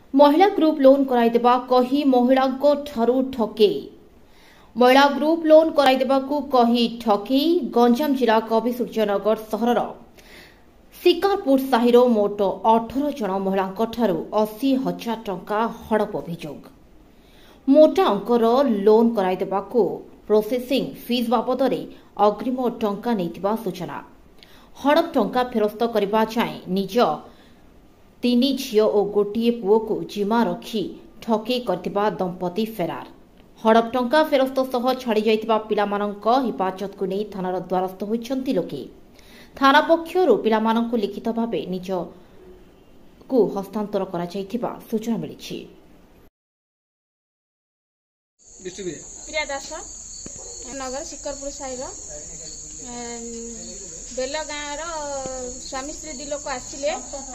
महिला group loan कराइदेबा कही महिलांको ठारू ठकेई। महिला ग्रुप लोन कराइदेबाकू कही ठकेई। गंजाम जिला कविसूर्यनगर सहरर शिकारपुर साहिर मोट 18 जन महिलांको ठारू 80,000 टंका हड़प अभियोग। मोटा अंकर लोन कराइदेबाकू प्रोसेसिंग फीस बाबदरे अग्रिम टंका नैथिबा सूचना। हड़प टंका फेरस्त करबा जाए निज 3 झील और गोटे पुओ को जिमा रखी ठकेई करथिबा दंपति फेरार। हड़प टंका फेरस्त सह छाड़ी जाइतिबा पिलामानंक हिफाजत को नहीं थानार द्वारस्थ होइछंती लोके। थाना पक्षरु पिलामानंक लिखित भावे निज को हस्तांतर करा जाइतिबा सूचना मिलिछि। प्रिया दास नगर शिकारपुर साहिर बेल गाँव स्वामी स्त्री दी लोक आसिले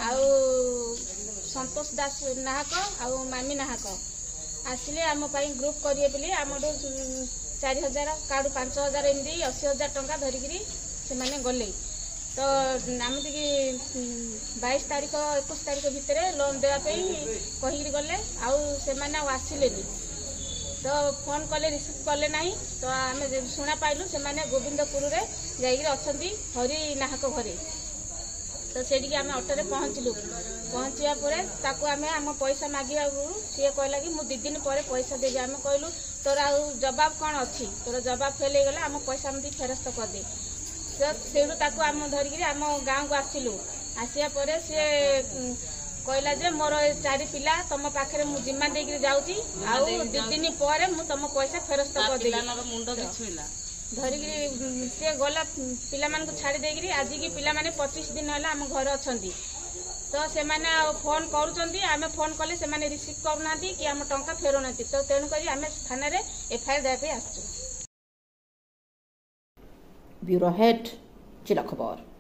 संतोष दास नाहक आउ मामी नाहक आसिले आम ग्रुप करिए बोली आम 4,000 काड़ू 5,000 एमती 80,000 टंका धरिकी से माने गले। तो आम 22 तारीख 21 तारीख भितर लोन देवाई कहीकि गले आउ आसिले तो फोन कले रिसीव कले ना। तो आम शुणा पाइलु से गोविंदपुर रे जाइए अच्छी हरि नाहक घरे। तो सेठी आम ऑटो पहुँचलु। पहुँचा पर आम पैसा मागिबा सी कहला कि मुझे 2 दिन पर पैसा देवी। आम कहलु तोर आ जवाब कौन अच्छी तोर जवाब फेल हो गला आम पैसा मत फेरस्त करदे। तो आम धरिकी आम गाँव को आसिलु। आसिया पर सी कहला जे मोर 4 पिला तुम पाखे मुझे जिम्मा देकर जाऊँगी आउ 2 दिन पर मु तुम पैसा फेरस्त कर धरिकी सी गला पिला मान छाड़ी देकर आज की पिला माने 25 दिन है आम घर अच्छा। तो से फोन करें फोन कले से रिसीव करना कि आम टंका फेरुना। तो तेणुक आम थाना एफआईआर देवाई आसु। ब्यूरो हेड जिला खबर।